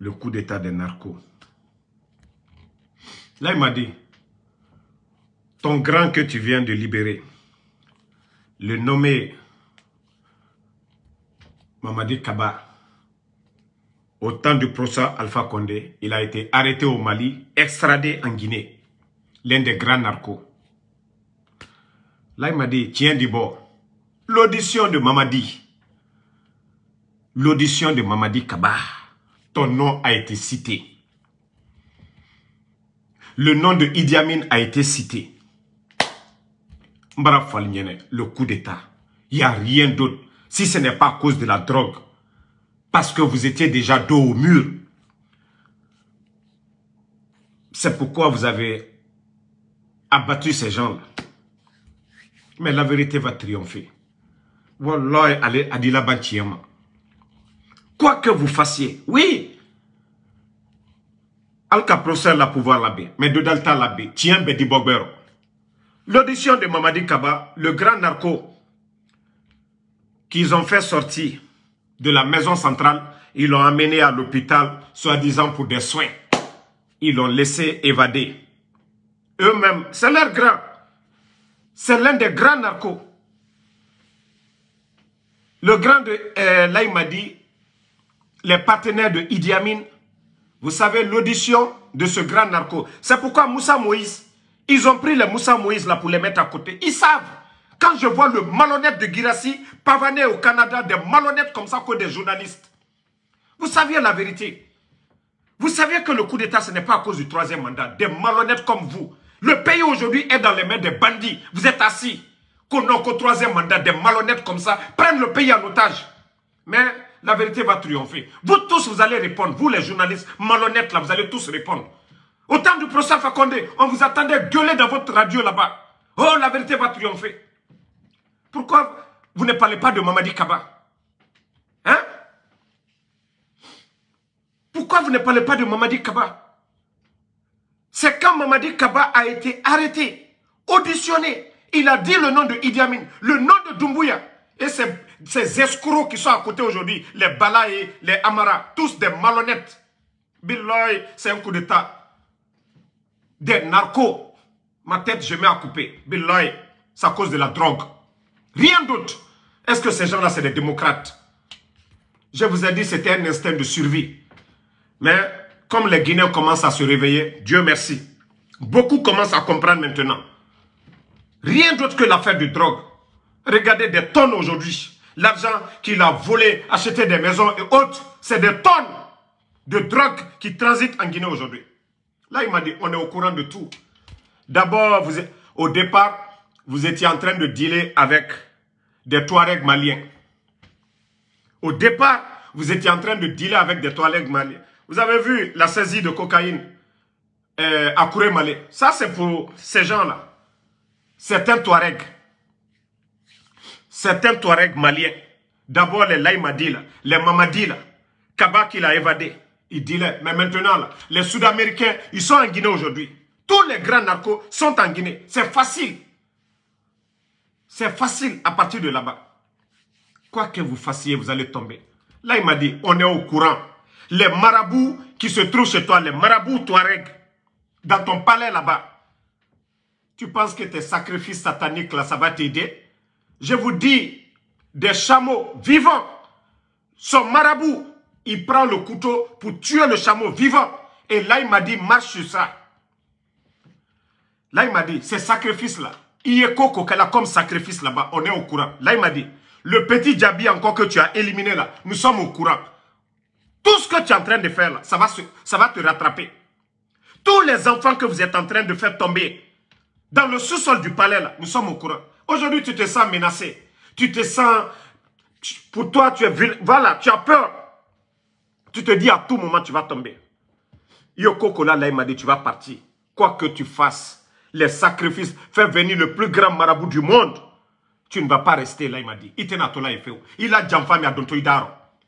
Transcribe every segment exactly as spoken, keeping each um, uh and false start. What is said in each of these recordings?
le coup d'état des narcos. Là, il m'a dit, ton grand que tu viens de libérer, le nommé Mamadi Kaba, au temps du procès Alpha Condé, il a été arrêté au Mali, extradé en Guinée, l'un des grands narcos. Là, il m'a dit, tiens du bord, l'audition de Mamadi, l'audition de Mamadi Kaba, ton nom a été cité. Le nom de Idi Amin a été cité. Mbara Falnyene, le coup d'état. Il n'y a rien d'autre. Si ce n'est pas à cause de la drogue. Parce que vous étiez déjà dos au mur. C'est pourquoi vous avez abattu ces gens-là. Mais la vérité va triompher. Wallah, allez, Adila Bantiema. Quoi que vous fassiez, oui. Alka procès la pouvoir l'abbé, mais de Dalta l'abbé, tiens Bedi Bogbero. L'audition de Mamadi Kaba, le grand narco qu'ils ont fait sortir de la maison centrale, ils l'ont amené à l'hôpital, soi-disant pour des soins. Ils l'ont laissé évader. Eux-mêmes, c'est leur grand. C'est l'un des grands narcos. Le grand de, euh, là il m'a dit, les partenaires de Idi Amin, vous savez, l'audition de ce grand narco. C'est pourquoi Moussa Moïse, ils ont pris les Moussa Moïse là pour les mettre à côté. Ils savent. Quand je vois le malhonnête de Guirassy pavaner au Canada, des malhonnêtes comme ça que des journalistes. Vous saviez la vérité. Vous saviez que le coup d'État, ce n'est pas à cause du troisième mandat. Des malhonnêtes comme vous. Le pays aujourd'hui est dans les mains des bandits. Vous êtes assis. Qu'on n'a qu'au troisième mandat, des malhonnêtes comme ça prennent le pays en otage. Mais la vérité va triompher. Vous tous, vous allez répondre. Vous, les journalistes malhonnêtes, là, vous allez tous répondre. Au temps du procès Alpha Condé, on vous attendait gueuler dans votre radio là-bas. Oh, la vérité va triompher. Pourquoi vous ne parlez pas de Mamadi Kaba? Hein? Pourquoi vous ne parlez pas de Mamadi Kaba? C'est quand Mamadi Kaba a été arrêté, auditionné. Il a dit le nom de Idi Amin, le nom de Doumbouya. Et ces, ces escrocs qui sont à côté aujourd'hui, les Balaye, les Amara, tous des malhonnêtes. Billahi, c'est un coup d'état. Des narcos. Ma tête, je mets à couper. Billahi, c'est à cause de la drogue. Rien d'autre. Est-ce que ces gens-là, c'est des démocrates? Je vous ai dit, c'était un instinct de survie. Mais comme les Guinéens commencent à se réveiller, Dieu merci. Beaucoup commencent à comprendre maintenant. Rien d'autre que l'affaire de drogue. Regardez des tonnes aujourd'hui. L'argent qu'il a volé, acheté des maisons et autres, c'est des tonnes de drogue qui transitent en Guinée aujourd'hui. Là, il m'a dit, on est au courant de tout. D'abord, au départ, vous étiez en train de dealer avec des Touaregs maliens. Au départ, vous étiez en train de dealer avec des Touaregs maliens. Vous avez vu la saisie de cocaïne euh, à Kouré-Malé. Ça, c'est pour ces gens-là. Certains Touaregs. Certains Touaregs maliens. D'abord, les Laïmadi, là, les Mamadi, là. Kaba qui l'a évadé. Il dealait. Mais maintenant, là, les Sud-Américains, ils sont en Guinée aujourd'hui. Tous les grands narcos sont en Guinée. C'est facile. C'est facile à partir de là-bas. Quoi que vous fassiez, vous allez tomber. Là, il m'a dit, on est au courant. Les marabouts qui se trouvent chez toi, les marabouts Touareg, dans ton palais là-bas, tu penses que tes sacrifices sataniques là, ça va t'aider? Je vous dis, des chameaux vivants, son marabout, il prend le couteau pour tuer le chameau vivant. Et là, il m'a dit, marche sur ça. Là, il m'a dit, ces sacrifices-là, Ieko qu'elle a comme sacrifice là-bas, on est au courant. Là, il m'a dit, le petit Djabi encore que tu as éliminé là, nous sommes au courant. Tout ce que tu es en train de faire là, ça va, se, ça va te rattraper. Tous les enfants que vous êtes en train de faire tomber dans le sous-sol du palais là, nous sommes au courant. Aujourd'hui, tu te sens menacé. Tu te sens... Pour toi, tu es... Voilà, tu as peur. Tu te dis à tout moment, tu vas tomber. Yoko Kola, là, il m'a dit, tu vas partir. Quoi que tu fasses, les sacrifices, fais venir le plus grand marabout du monde. Tu ne vas pas rester là, il m'a dit. Il a Djamfami à Donto Idaro.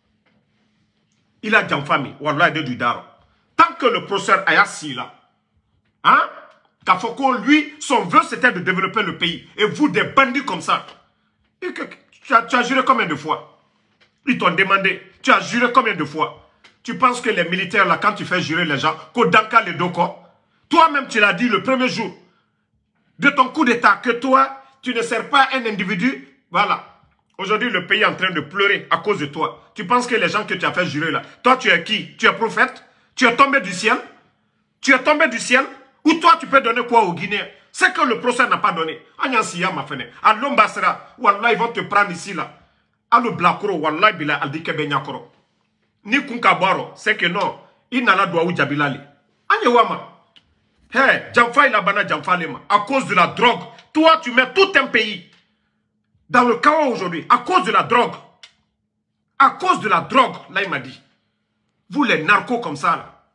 Il a Djamfami, Wallah de Dudaro. Tant que le professeur Ayassi là, hein, Kafoko, lui, son vœu c'était de développer le pays. Et vous, des bandits comme ça. Et que, tu, as, tu as juré combien de fois? Ils t'ont demandé. Tu as juré combien de fois? Tu penses que les militaires, là, quand tu fais jurer les gens, Kodanka les Doko, toi-même, tu l'as dit le premier jour de ton coup d'État, que toi, tu ne sers pas un individu. Voilà. Aujourd'hui, le pays est en train de pleurer à cause de toi. Tu penses que les gens que tu as fait jurer là, toi, tu es qui? Tu es prophète? Tu es tombé du ciel? Tu es tombé du ciel? Ou toi, tu peux donner quoi aux Guinéens? C'est que le procès n'a pas donné. Anyansiya ma fene. À Lombasra, Wallah, ils vont te prendre ici là. À le Blakoro, Wallah, bila aldike benyakoro. Ni kunkabaro, c'est que non. Il n'a la doua ou jabilali. Anyewama. Hey, Jamfa il a bana Jamfa lema. À cause de la drogue. Toi, tu mets tout un pays dans le chaos aujourd'hui. À cause de la drogue. À cause de la drogue, là il m'a dit. Vous les narcos comme ça là.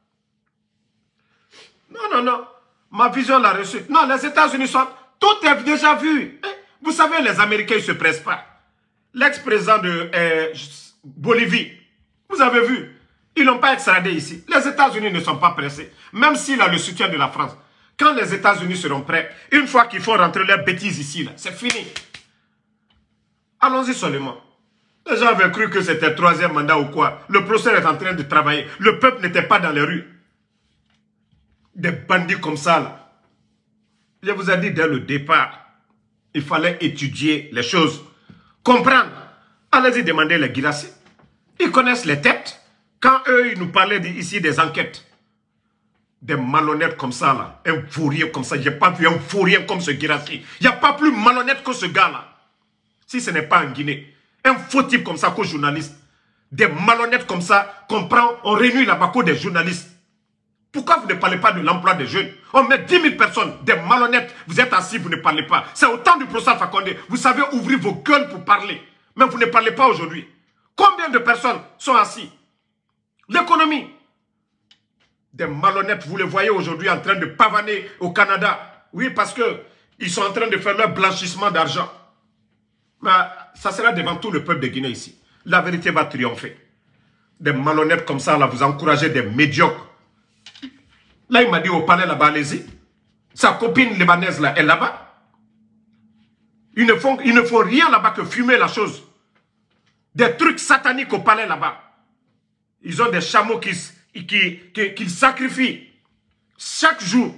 Non, non, non. Ma vision l'a reçue. Non, les États-Unis sont... Tout est déjà vu. Vous savez, les Américains, ils ne se pressent pas. L'ex-président de euh, Bolivie, vous avez vu, ils n'ont pas extradé ici. Les États-Unis ne sont pas pressés. Même s'il a le soutien de la France. Quand les États-Unis seront prêts, une fois qu'ils font rentrer leurs bêtises ici, c'est fini. Allons-y seulement. Les gens avaient cru que c'était le troisième mandat ou quoi. Le procès est en train de travailler. Le peuple n'était pas dans les rues. Des bandits comme ça, là. Je vous ai dit dès le départ, il fallait étudier les choses. Comprendre. Allez-y demander les Guirassy. Ils connaissent les têtes. Quand eux, ils nous parlaient ici des enquêtes. Des malhonnêtes comme ça, là. Un fourrier comme ça. Je n'ai pas vu un fourrier comme ce Guirassy. Il n'y a pas plus malhonnête que ce gars-là. Si ce n'est pas en Guinée. Un faux type comme ça qu'au journaliste. Des malhonnêtes comme ça qu'on prend, on réunit là-bas des journalistes. Pourquoi vous ne parlez pas de l'emploi des jeunes? On met dix mille personnes, des malhonnêtes, vous êtes assis, vous ne parlez pas. C'est au temps du procès Alpha Condé. Vous savez ouvrir vos gueules pour parler. Mais vous ne parlez pas aujourd'hui. Combien de personnes sont assis? L'économie. Des malhonnêtes, vous les voyez aujourd'hui en train de pavaner au Canada. Oui, parce qu'ils sont en train de faire leur blanchissement d'argent. Mais ça sera devant tout le peuple de Guinée ici. La vérité va triompher. Des malhonnêtes comme ça, là, vous encouragez des médiocres. Là, il m'a dit au palais là-bas, allez-y. Sa copine libanaise là, est là-bas. Ils ne font, ils ne font rien là-bas que fumer la chose. Des trucs sataniques au palais là-bas. Ils ont des chameaux qui, qui, qui, qui sacrifient chaque jour.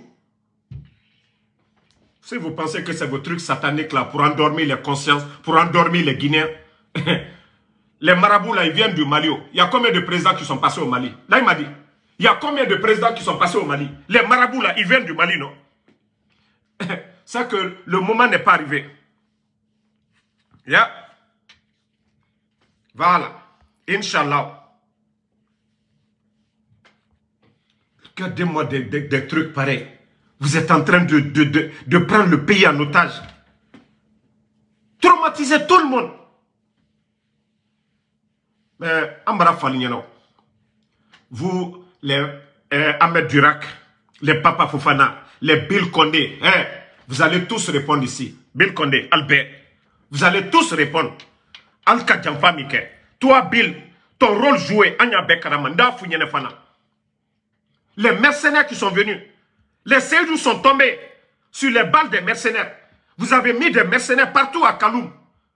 Si vous pensez que c'est vos trucs sataniques là pour endormir les consciences, pour endormir les Guinéens, les marabouts là, ils viennent du Mali. Il y a combien de présidents qui sont passés au Mali? Là, il m'a dit. Il y a combien de présidents qui sont passés au Mali? Les marabouts là, ils viennent du Mali, non? C'est que le moment n'est pas arrivé. Yeah. Voilà. Inch'Allah. Regardez-moi des, des, des trucs pareils. Vous êtes en train de, de, de, de prendre le pays en otage. Traumatiser tout le monde. Mais, Ambara Falignano, vous, les euh, Ahmed Durak, les Papa Fofana, les Bill Condé, hein, vous allez tous répondre ici. Bill Condé, Albert, vous allez tous répondre. Alka Djamfa Mike, toi Bill, ton rôle joué, Anya Bekaramanda Founyene Fana. Les mercenaires qui sont venus, les Seydou sont tombés sur les balles des mercenaires. Vous avez mis des mercenaires partout à Kaloum.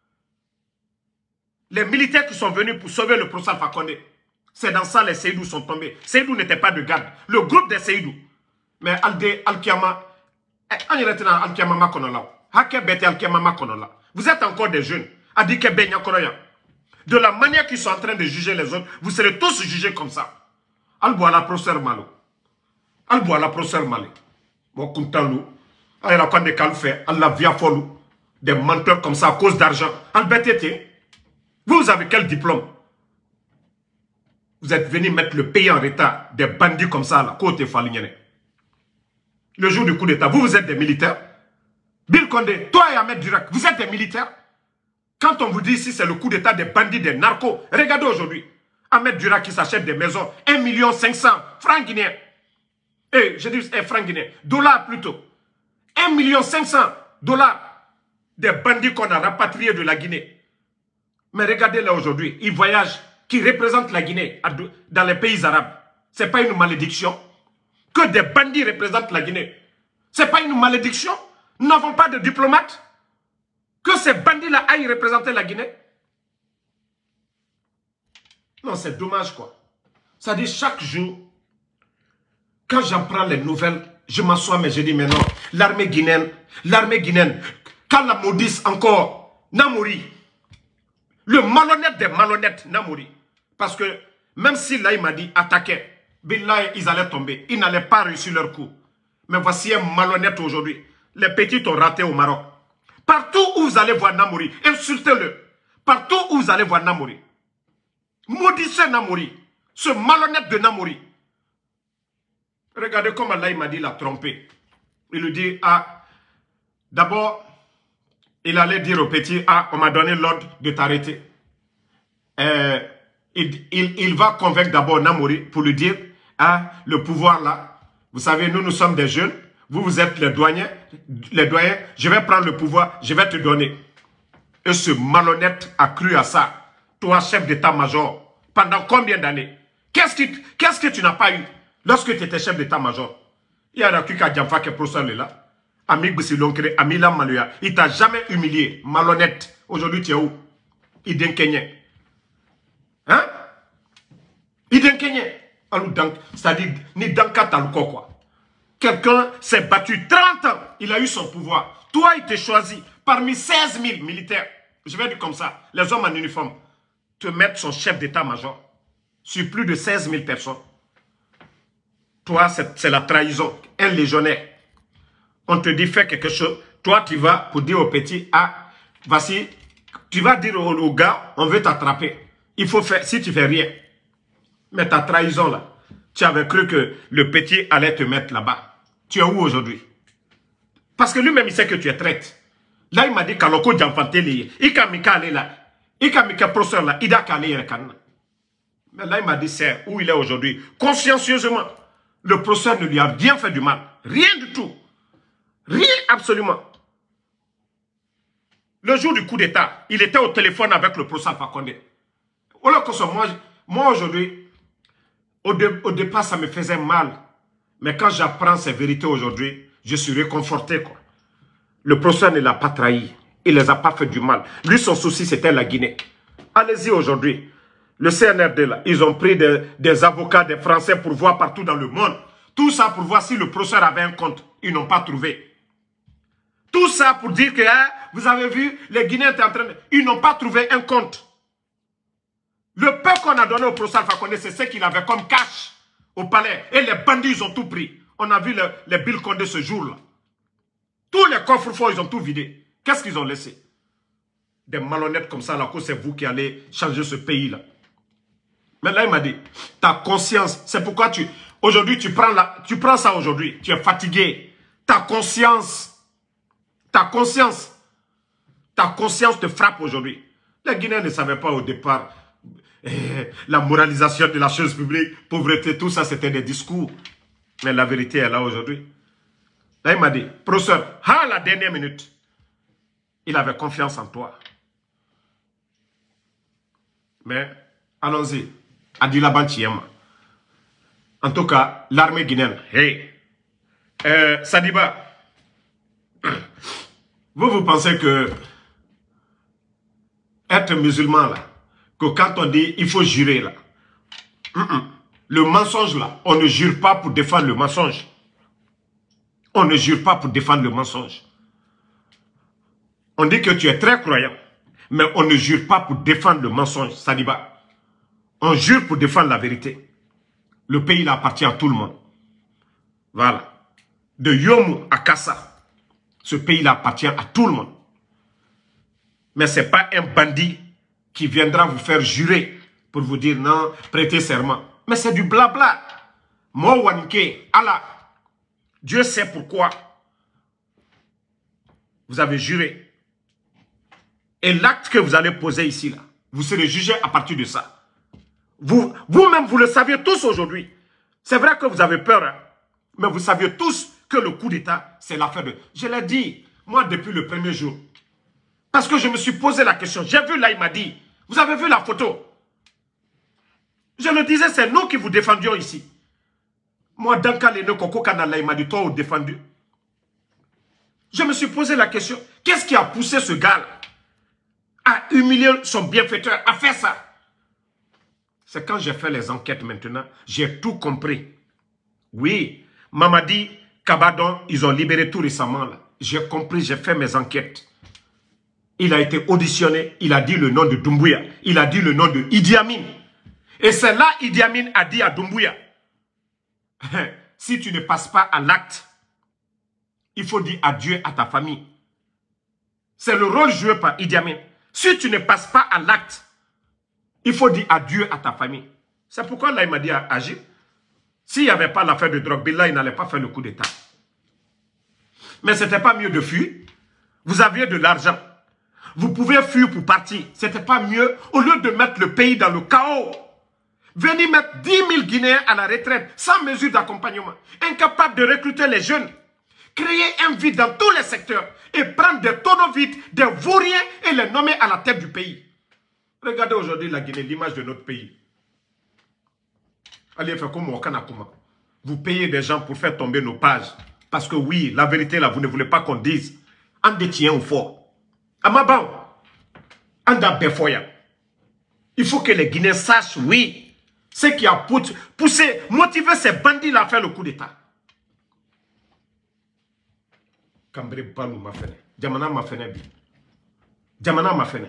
Les militaires qui sont venus pour sauver le procès Alpha Condé. C'est dans ça les Seydou sont tombés. Seydou n'était pas de garde. Le groupe des Seydou. Mais Alde Alkiama, Alkiama Makonola, Hakebete Alkiama Makonola. Vous êtes encore des jeunes. Adike Benya Koroya. De la manière qu'ils sont en train de juger les autres, vous serez tous jugés comme ça. Alboa la procès Malo. Alboa la procès Malo. Mon Kuntalou. Ayala Kande Kalfe. Allah via Folou. Des menteurs comme ça à cause d'argent. Albetete. Vous avez quel diplôme? Vous êtes venu mettre le pays en état, des bandits comme ça, là, côté Falignene. Le jour du coup d'état, vous, vous êtes des militaires. Bill Condé, toi et Ahmed Durak, vous êtes des militaires. Quand on vous dit ici, c'est le coup d'état des bandits, des narcos, regardez aujourd'hui. Ahmed Durak qui s'achète des maisons, un million cinq cents francs guinéens. Eh, je dis eh, francs guinéens, dollars plutôt. un million cinq cents dollars des bandits qu'on a rapatriés de la Guinée. Mais regardez là aujourd'hui, ils voyagent, qui représentent la Guinée dans les pays arabes. Ce n'est pas une malédiction. Que des bandits représentent la Guinée. Ce n'est pas une malédiction. Nous n'avons pas de diplomates. Que ces bandits-là aillent représenter la Guinée. Non, c'est dommage quoi. Ça dit chaque jour, quand j'en prends les nouvelles, je m'assois mais je dis mais non, l'armée guinéenne, l'armée guinéenne, quand la maudisse encore, Namouri, le malhonnête des malhonnêtes, Namouri. Parce que même si là il m'a dit attaquer, Billah, ils allaient tomber, ils n'allaient pas réussir leur coup. Mais voici un malhonnête aujourd'hui. Les petits ont raté au Maroc. Partout où vous allez voir Namouri, insultez-le. Partout où vous allez voir Namouri. Maudissez Namouri. Ce malhonnête de Namouri. Regardez comment là il m'a dit il a trompé. Il lui dit, ah, d'abord, il allait dire au petit, ah, on m'a donné l'ordre de t'arrêter. Euh, il, il, il va convaincre d'abord Namouri pour lui dire, ah, le pouvoir là, vous savez, nous, nous sommes des jeunes, vous, vous êtes les doyens, les doyens, je vais prendre le pouvoir, je vais te donner. Et ce malhonnête a cru à ça. Toi, chef d'état-major, pendant combien d'années? Qu'est-ce que, qu'est-ce que tu n'as pas eu lorsque tu étais chef d'état-major? Il y a un truc à Djamfa qui est professeur là. Ami Boussilonkre, Ami Lamaluya. Il t'a jamais humilié. Malhonnête. Aujourd'hui, tu es où? Iden Kenyen. Hein? Iden Kenyen. C'est-à-dire, ni Danka Taluko quoi. Quelqu'un s'est battu trente ans. Il a eu son pouvoir. Toi, il t'a choisi parmi seize mille militaires. Je vais dire comme ça. Les hommes en uniforme. Te mettre son chef d'état-major sur plus de seize mille personnes. Toi, c'est la trahison. Un légionnaire. On te dit, fais quelque chose. Toi, tu vas pour dire au petit, ah, voici, tu vas dire au, au gars, on veut t'attraper. Il faut faire, si tu fais rien. Mais ta trahison là, tu avais cru que le petit allait te mettre là-bas. Tu es où aujourd'hui? Parce que lui-même, il sait que tu es traite. Là, il m'a dit, Kaloko Djamfanteli, il ka mika aller là. Il ka mika professeur là, il a calé Mais là, il m'a dit, c'est où il est aujourd'hui. Consciencieusement, le professeur ne lui a rien fait du mal. Rien du tout. Rien absolument. Le jour du coup d'état, il était au téléphone avec le professeur Fakonde. Moi, moi aujourd'hui, au, de, au départ, ça me faisait mal. Mais quand j'apprends ces vérités aujourd'hui, je suis réconforté, quoi. Le professeur ne l'a pas trahi. Il ne les a pas fait du mal. Lui, son souci, c'était la Guinée. Allez-y aujourd'hui. Le C N R D, là, ils ont pris des, des avocats, des Français pour voir partout dans le monde. Tout ça pour voir si le professeur avait un compte. Ils n'ont pas trouvé. Tout ça pour dire que, hein, vous avez vu, les Guinéens étaient en train de... Ils n'ont pas trouvé un compte. Le peu qu'on a donné au professeur Fakonde, c'est ce qu'il avait comme cash au palais. Et les bandits, ils ont tout pris. On a vu le, les Bill Condé ce jour-là. Tous les coffres forts, ils ont tout vidé. Qu'est-ce qu'ils ont laissé? Des malhonnêtes comme ça, là, que c'est vous qui allez changer ce pays-là. Mais là, il m'a dit, ta conscience, c'est pourquoi tu... Aujourd'hui, tu prends, la, tu prends ça aujourd'hui. Tu es fatigué. Ta conscience... Ta conscience, ta conscience te frappe aujourd'hui. Les Guinéens ne savaient pas au départ eh, la moralisation de la chose publique, pauvreté, tout ça, c'était des discours. Mais la vérité est là aujourd'hui. Là, il m'a dit, professeur, à la dernière minute, il avait confiance en toi. Mais, allons-y, Adila Bantiema. En tout cas, l'armée guinéenne, hey, euh, Sadiba, vous, vous pensez que être musulman, là, que quand on dit il faut jurer, là, mm -mm, le mensonge, là, on ne jure pas pour défendre le mensonge. On ne jure pas pour défendre le mensonge. On dit que tu es très croyant, mais on ne jure pas pour défendre le mensonge, Sadiba. On jure pour défendre la vérité. Le pays, là, appartient à tout le monde. Voilà. De Yomu à Kassa. Ce pays-là appartient à tout le monde. Mais ce n'est pas un bandit qui viendra vous faire jurer pour vous dire non, prêtez serment. Mais c'est du blabla. Mowanke, Allah. Dieu sait pourquoi vous avez juré. Et l'acte que vous allez poser ici, là, vous serez jugé à partir de ça. Vous, vous-même, vous le saviez tous aujourd'hui. C'est vrai que vous avez peur, hein, mais vous saviez tous que le coup d'État, c'est l'affaire de... Je l'ai dit, moi, depuis le premier jour. Parce que je me suis posé la question. J'ai vu là, il m'a dit, vous avez vu la photo? Je le disais, c'est nous qui vous défendions ici. Moi, dans le cas Koko Kanala, il m'a dit, toi, vous défendu. Je me suis posé la question, qu'est-ce qui a poussé ce gars à humilier son bienfaiteur, à faire ça? C'est quand j'ai fait les enquêtes maintenant, j'ai tout compris. Oui, Mamadi Kabadon, ils ont libéré tout récemment. J'ai compris, j'ai fait mes enquêtes. Il a été auditionné, il a dit le nom de Doumbouya, il a dit le nom de Idi Amin. Et c'est là Idi Amin a dit à Doumbouya, si tu ne passes pas à l'acte, il faut dire adieu à ta famille. C'est le rôle joué par Idi Amin. Si tu ne passes pas à l'acte, il faut dire adieu à ta famille. C'est pourquoi là, il m'a dit à agir. S'il n'y avait pas l'affaire de drogue, là, il n'allait pas faire le coup d'État. Mais ce n'était pas mieux de fuir. Vous aviez de l'argent. Vous pouvez fuir pour partir. Ce n'était pas mieux, au lieu de mettre le pays dans le chaos, venir mettre dix mille Guinéens à la retraite sans mesure d'accompagnement, incapable de recruter les jeunes, créer un vide dans tous les secteurs et prendre des tonneaux vides, des vauriens et les nommer à la tête du pays. Regardez aujourd'hui la Guinée, l'image de notre pays. Allez faire comme Wakanakuma. Vous payez des gens pour faire tomber nos pages. Parce que oui, la vérité là, vous ne voulez pas qu'on dise. En détient au fort. Amabao. Anda Befoya. Il faut que les Guinéens sachent, oui, ce qui a poussé, motivé ces bandits-là à faire le coup d'État. Cambré Balou m'a fait. Djamana m'a fait. Djamana m'a fait.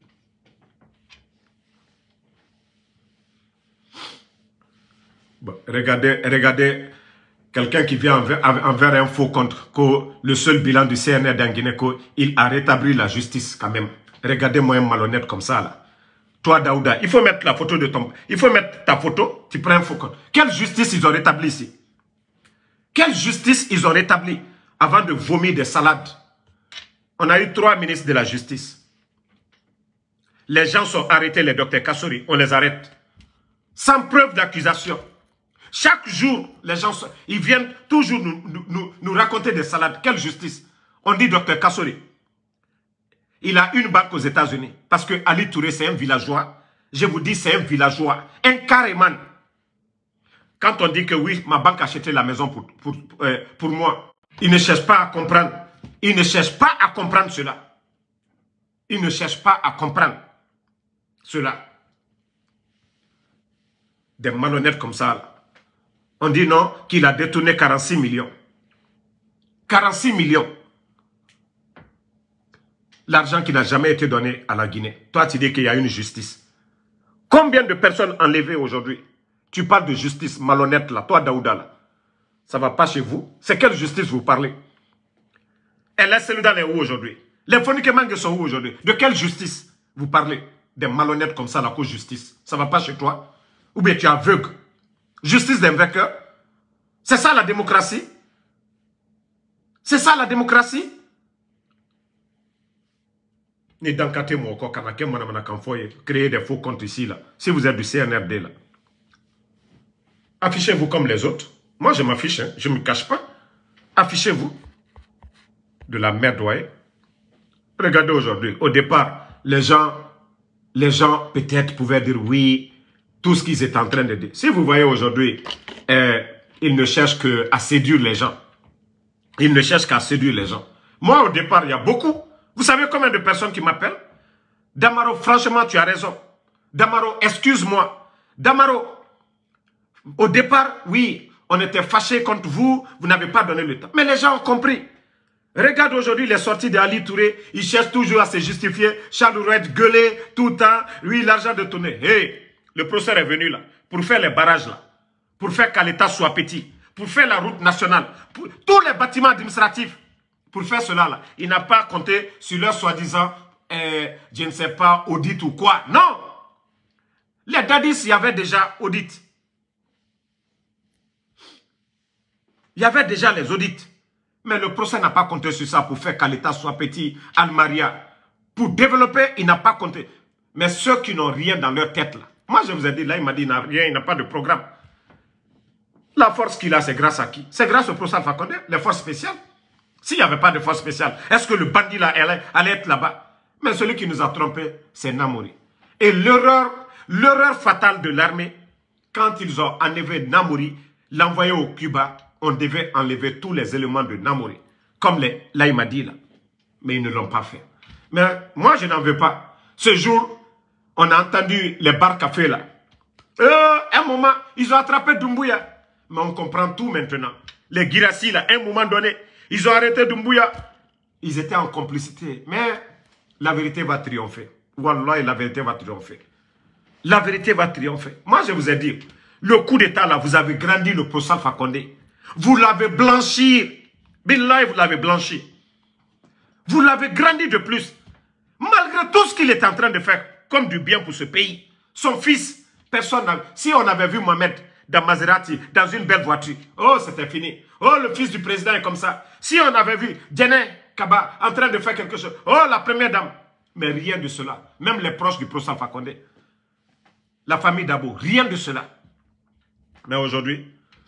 Bon, regardez, regardez quelqu'un qui vient envers, envers un faux contre que le seul bilan du C N R dans Guinée, il a rétabli la justice quand même. Regardez-moi un malhonnête comme ça là. Toi Daouda, il faut mettre la photo de ton... Il faut mettre ta photo, tu prends un faux contre. Quelle justice ils ont rétabli ici? Quelle justice ils ont rétabli avant de vomir des salades? On a eu trois ministres de la justice. Les gens sont arrêtés, les docteurs Kassouri, on les arrête. Sans preuve d'accusation. Chaque jour, les gens sont, ils viennent toujours nous, nous, nous raconter des salades. Quelle justice? On dit docteur Kassouri. Il a une banque aux États-Unis. Parce que Ali Touré, c'est un villageois. Je vous dis, c'est un villageois. Un carrément. Quand on dit que oui, ma banque a acheté la maison pour, pour, euh, pour moi, il ne cherche pas à comprendre. Il ne cherche pas à comprendre cela. Il ne cherche pas à comprendre cela. Des malhonnêtes comme ça, là. On dit non, qu'il a détourné quarante-six millions. quarante-six millions. L'argent qui n'a jamais été donné à la Guinée. Toi, tu dis qu'il y a une justice. Combien de personnes enlevées aujourd'hui? Tu parles de justice malhonnête là, toi Daouda là. Ça ne va pas chez vous? C'est quelle justice vous parlez? Et la Sénégal est où aujourd'hui? Les Fonikemangue sont où aujourd'hui? De quelle justice vous parlez? Des malhonnêtes comme ça, la cause justice. Ça ne va pas chez toi? Ou bien tu es aveugle? Justice d'un vainqueur? C'est ça la démocratie? C'est ça la démocratie? Créer des faux comptes ici là. Si vous êtes du C N R D là. Affichez-vous comme les autres. Moi je m'affiche, hein. Je ne me cache pas. Affichez-vous. De la merde, ouais. Regardez aujourd'hui. Au départ, les gens, les gens peut-être pouvaient dire oui. Tout ce qu'ils étaient en train de dire. Si vous voyez aujourd'hui, euh, ils ne cherchent qu'à séduire les gens. Ils ne cherchent qu'à séduire les gens. Moi, au départ, il y a beaucoup. Vous savez combien de personnes qui m'appellent? Damaro, franchement, tu as raison. Damaro, excuse-moi. Damaro, au départ, oui, on était fâchés contre vous. Vous n'avez pas donné le temps. Mais les gens ont compris. Regarde aujourd'hui les sorties d'Ali Touré. Ils cherchent toujours à se justifier. Charles Rouet gueuler tout le temps. Oui, l'argent de tourner. Hey! Le professeur est venu là, pour faire les barrages là, pour faire qu'à l'État soit petit, pour faire la route nationale, pour tous les bâtiments administratifs, pour faire cela là. Il n'a pas compté sur leur soi-disant, euh, je ne sais pas, audit ou quoi. Non! Les dadis, il y avait déjà audit. Il y avait déjà les audits. Mais le procès n'a pas compté sur ça pour faire qu'à l'État soit petit, Al-Maria. Pour développer, il n'a pas compté. Mais ceux qui n'ont rien dans leur tête là, moi, je vous ai dit, là, il m'a dit, il n'a rien, il n'a pas de programme. La force qu'il a, c'est grâce à qui? C'est grâce au professeur Fakonde, les forces spéciales. S'il n'y avait pas de force spéciale, est-ce que le bandit là allait, allait être là-bas? Mais celui qui nous a trompés, c'est Namouri. Et l'erreur, l'erreur fatale de l'armée, quand ils ont enlevé Namouri, l'envoyé au Cuba, on devait enlever tous les éléments de Namouri. Comme les, là, il m'a dit là. Mais ils ne l'ont pas fait. Mais moi, je n'en veux pas. Ce jour, on a entendu les bar cafés là. Euh, un moment, ils ont attrapé Doumbouya. Mais on comprend tout maintenant. Les Guirassy, là, à un moment donné, ils ont arrêté Doumbouya. Ils étaient en complicité. Mais la vérité va triompher. Wallah, la vérité va triompher. La vérité va triompher. Moi, je vous ai dit, le coup d'état, là, vous avez grandi le procès Alpha Condé. Vous l'avez blanchi. Billahi, vous l'avez blanchi. Vous l'avez grandi de plus. Malgré tout ce qu'il est en train de faire, comme du bien pour ce pays. Son fils, personne n'a... Si on avait vu Mohamed dans Maserati, dans une belle voiture, oh, c'était fini. Oh, le fils du président est comme ça. Si on avait vu Djené Kaba en train de faire quelque chose, oh, la première dame. Mais rien de cela. Même les proches du procès Alpha Condé. La famille Dabo, rien de cela. Mais aujourd'hui,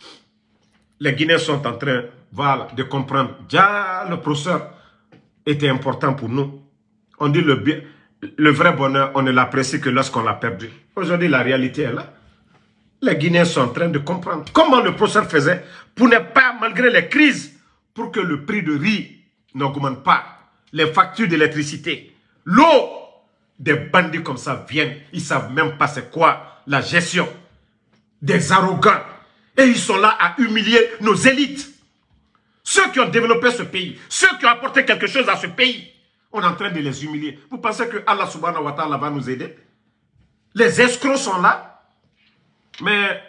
les Guinéens sont en train, voilà, de comprendre. Déjà, le processeur était important pour nous. On dit le bien, le vrai bonheur, on ne l'apprécie que lorsqu'on l'a perdu. Aujourd'hui, la réalité est là. Les Guinéens sont en train de comprendre comment le processeur faisait pour ne pas, malgré les crises, pour que le prix de riz n'augmente pas. Les factures d'électricité, l'eau, des bandits comme ça viennent, ils ne savent même pas c'est quoi la gestion. Des arrogants. Et ils sont là à humilier nos élites. Ceux qui ont développé ce pays, ceux qui ont apporté quelque chose à ce pays, on est en train de les humilier. Vous pensez que Allah subhanahu wa ta'ala va nous aider? Les escrocs sont là. Mais,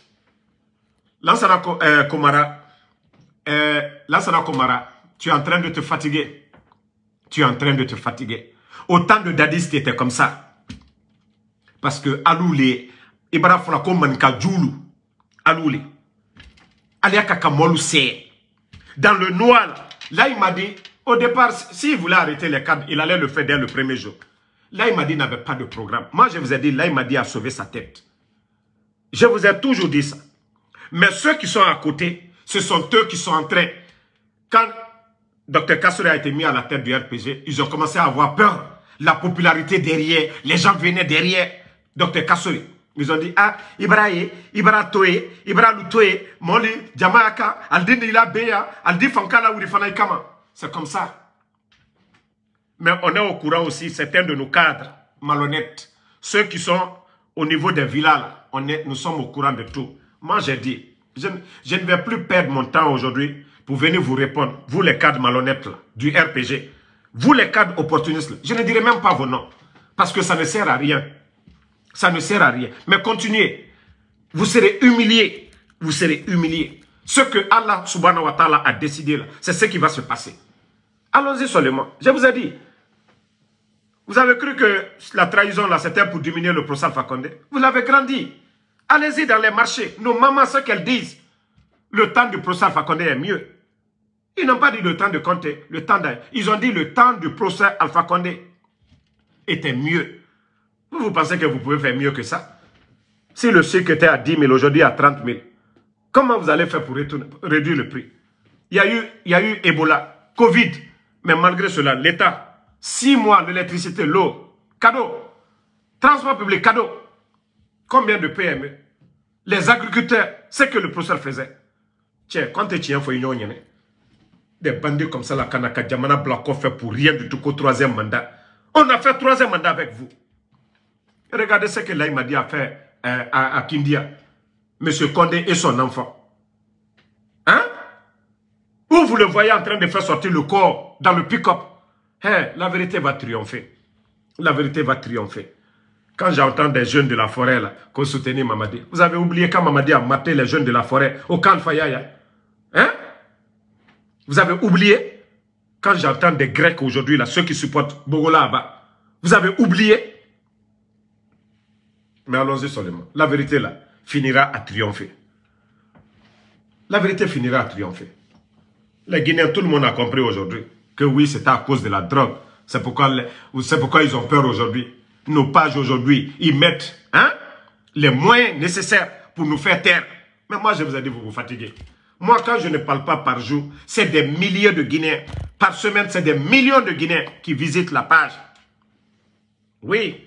Lansana euh, Komara, euh, Lansana Komara, tu es en train de te fatiguer. Tu es en train de te fatiguer. Autant de dadistes étaient comme ça. Parce que Aloulé, Ibra Fulako Manka Djoulou, Aloulé, Alia Kakamolou c'est. Dans le noir, là, là il m'a dit, au départ, s'il voulait arrêter les cadres, il allait le faire dès le premier jour. Là, il m'a dit qu'il n'avait pas de programme. Moi, je vous ai dit, là, il m'a dit à sauver sa tête. Je vous ai toujours dit ça. Mais ceux qui sont à côté, ce sont eux qui sont en train. Quand Docteur Kassori a été mis à la tête du R P G, ils ont commencé à avoir peur. La popularité derrière, les gens venaient derrière Docteur Kassori. Ils ont dit, ah, Ibrahim, Ibrahim Toé, Ibrahim Toé, Moli, Jamaaka, Aldin Ila Beya, Aldi Fankala ou Kama. C'est comme ça. Mais on est au courant aussi, certains de nos cadres malhonnêtes, ceux qui sont au niveau des villas, là, on est, nous sommes au courant de tout. Moi, j'ai dit, je, je ne vais plus perdre mon temps aujourd'hui pour venir vous répondre, vous les cadres malhonnêtes là, du R P G, vous les cadres opportunistes, là, je ne dirai même pas vos noms, parce que ça ne sert à rien. Ça ne sert à rien. Mais continuez. Vous serez humiliés. Vous serez humiliés. Ce que Allah subhanahu wa ta'ala a décidé là, c'est ce qui va se passer. Allons-y seulement. Je vous ai dit. Vous avez cru que la trahison là, c'était pour diminuer le procès Alpha Condé. Vous l'avez grandi. Allez-y dans les marchés. Nos mamans, ce qu'elles disent. Le temps du procès Alpha Condé est mieux. Ils n'ont pas dit le temps de Conté. Le temps de... Ils ont dit le temps du procès Alpha Condé était mieux. Vous, vous pensez que vous pouvez faire mieux que ça? Si le sucre était à dix mille, aujourd'hui à trente mille, comment vous allez faire pour retourner, réduire le prix? Il y a eu, il y a eu Ebola, Covid, mais malgré cela, l'État, six mois d'électricité, l'eau, cadeau, transport public, cadeau. Combien de P M E? Les agriculteurs, c'est que le professeur faisait. Tiens, quand tu es un foyer, des bandits comme ça, la Kanaka Djamana Blako fait pour rien du tout qu'au troisième mandat. On a fait troisième mandat avec vous. Regardez ce que là il m'a dit à faire euh, à, à Kindia. Monsieur Condé et son enfant. Hein? Où vous le voyez en train de faire sortir le corps dans le pick-up. Hey, la vérité va triompher. La vérité va triompher. Quand j'entends des jeunes de la forêt là, qu'on soutenait Mamadi. Vous avez oublié quand Mamadi a maté les jeunes de la forêt au camp Fayaya. Hein? Vous avez oublié? Quand j'entends des Grecs aujourd'hui là, ceux qui supportent Bogola Abba. Vous avez oublié? Mais allons-y seulement. La vérité là finira à triompher. La vérité finira à triompher. Les Guinéens, tout le monde a compris aujourd'hui que oui, c'est à cause de la drogue. C'est pourquoi, c'est pourquoi ils ont peur aujourd'hui. Nos pages aujourd'hui, ils mettent hein, les moyens nécessaires pour nous faire taire. Mais moi, je vous ai dit, vous vous fatiguez. Moi, quand je ne parle pas par jour, c'est des milliers de Guinéens. Par semaine, c'est des millions de Guinéens qui visitent la page. Oui.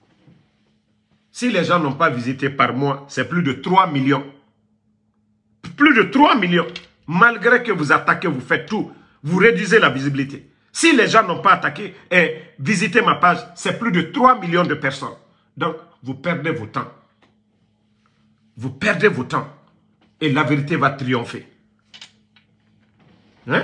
Si les gens n'ont pas visité par mois, c'est plus de trois millions. Plus de trois millions. Malgré que vous attaquez, vous faites tout. Vous réduisez la visibilité. Si les gens n'ont pas attaqué et visité ma page, c'est plus de trois millions de personnes. Donc, vous perdez votre temps. Vous perdez votre temps. Et la vérité va triompher. Hein?